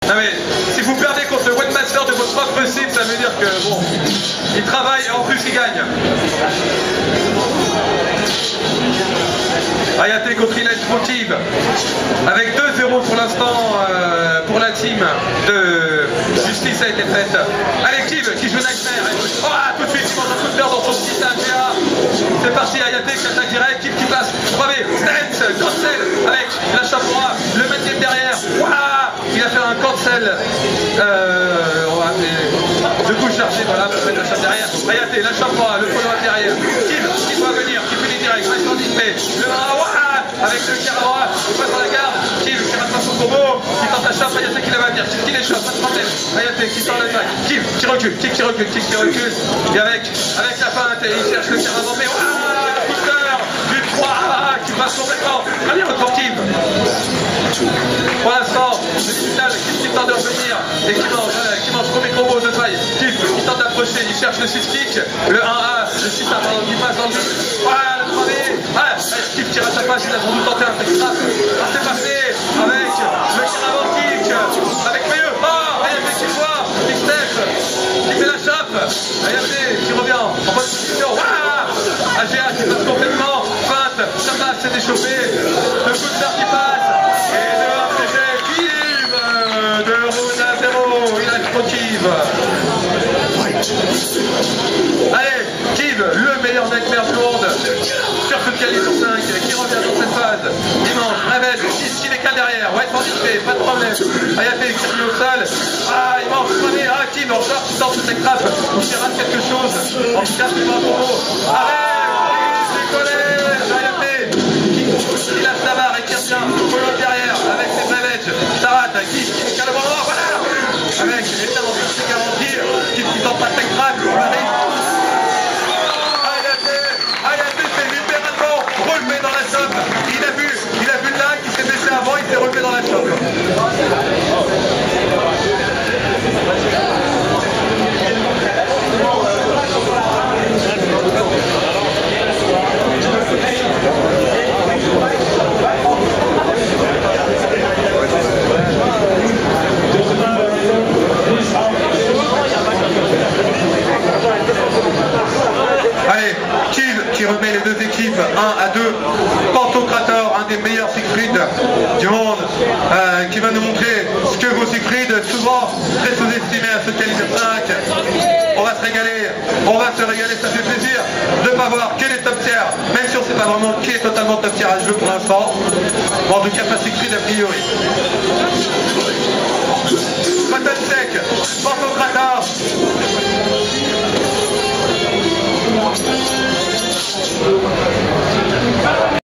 Non mais, si vous perdez contre le webmaster de votre propre site, ça veut dire que, bon, il travaille et en plus il gagne. Hayate contre Elite Pro Team, avec 2-0 pour l'instant pour la team de Justice a été faite. Allez, Kib qui joue Nightmare. Tout de suite, il mange un coup de beurre dans son petit AGA. C'est parti, Hayate qui attaque direct, Kib qui passe. 3B, Stance, cancel avec la chapeau, le maintien derrière. Il a fait un cancel. On va appeler. De coup chargé, voilà, pour mettre la chape derrière. Hayate, la chapeau, le follow-up derrière. Kib qui doit venir, qui finit direct, reste en display. Le 1 avec le Karawa, il passe dans la garde, Kib qui rate pas son combo, qui tente la chape, Hayate qui la va venir, Kib qui l'échappe, pas de problème, Hayate qui sort l'attaque, Kib qui recule, Kib qui recule, Kib qui recule, et avec la feinte, il cherche le Karawa, mais le coup de cœur du 3 qui passe complètement, allez encore Kib. Pour l'instant, le final, Kib qui tente de revenir, et qui mange premier combo de taille, Kib qui tente d'approcher, il cherche le 6-kick, le 1A, le 6A, pardon, qui passe dans le 3B, Kib qui rate sa passe, il a sans doute tenté un petit trap. C'est passé avec le Karavan kick, avec mieux. Hayate qui voit, qui step, qui fait la chape. Hayate qui revient en bonne position. AGA qui passe complètement, feinte, sa base s'est échauffée. Le coup de fer qui passe. Et de RPG, Kib, 2 rounds à 0, il a explosive. Allez, Kib, le meilleur Nightmare du monde, sur ce calibre 5, qui revient dans cette phase. Dimanche, Ravage, qui décale derrière, ouais, sans display, pas de problème. Hayate qui remet au sol. Il mange le premier, Kib encore qui sort sous cette trappe, qui rate quelque chose. En tout cas, c'est pas un combo. Arrête, décollé, Hayate qui lâche la barre et qui revient, follow derrière, avec ses Ravage. Ça rate, Kib qui décale au moment, voilà. Avec évidemment c'est garanti, Kib qui tente pas de tech trap, Hayate s'est littéralement relevé dans la chope. Il a vu le lag, il s'est blessé avant, il s'est relevé dans la chope. Allez, Kib qui remet les deux équipes 1 à 2. Pantocrator, un des meilleurs Siegfried du monde, qui va nous montrer ce que vaut Siegfried, souvent très sous-estimé à ce calibre 5. On va se régaler, ça fait plaisir de ne pas voir que les top tiers, même si on ne sait pas vraiment qui est totalement top tiers à jeu pour l'instant. Bon, en tout cas pas Siegfried a priori.